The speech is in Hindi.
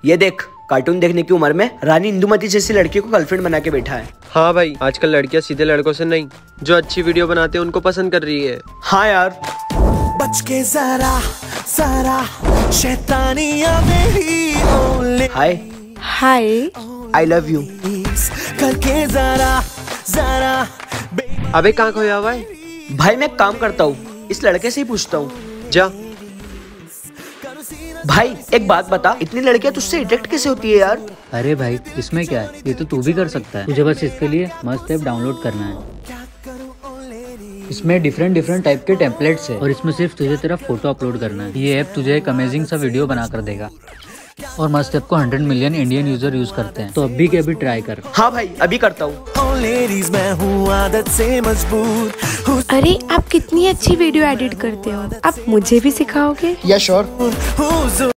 ये देख, कार्टून देखने की उम्र में रानी इंदुमती जैसी लड़की को गर्लफ्रेंड बना के बैठा है। हाँ भाई, आजकल लड़कियां सीधे लड़कों से नहीं, जो अच्छी वीडियो बनाते हैं उनको पसंद कर रही है। हाँ यार, बच के जरा शैतानियां मेरी। हाय हाय, आई लव यू। करके जरा अबे कहाँ खोया हुआ है? भाई मैं काम करता हूँ, इस लड़के से ही पूछता हूँ। जा। भाई एक बात बता, इतनी लड़कियां तुझसे अट्रैक्ट कैसे होती है यार? अरे भाई इसमें क्या है, ये तो तू भी कर सकता है। तुझे बस इसके लिए मस्त ऐप डाउनलोड करना है। इसमें डिफरेंट टाइप के टेम्पलेट्स है और इसमें सिर्फ तुझे तेरा फोटो अपलोड करना है। ये ऐप तुझे एक अमेजिंग सा वीडियो बना कर देगा और मस्त ऐप को 100 मिलियन इंडियन यूजर यूज करते हैं। तो अभी के अभी ट्राई कर। हाँ भाई अभी करता हूँ। मैं हूँ आदत से मजबूर। अरे आप कितनी अच्छी वीडियो एडिट करते हो, आप मुझे भी सिखाओगे? या श्योर।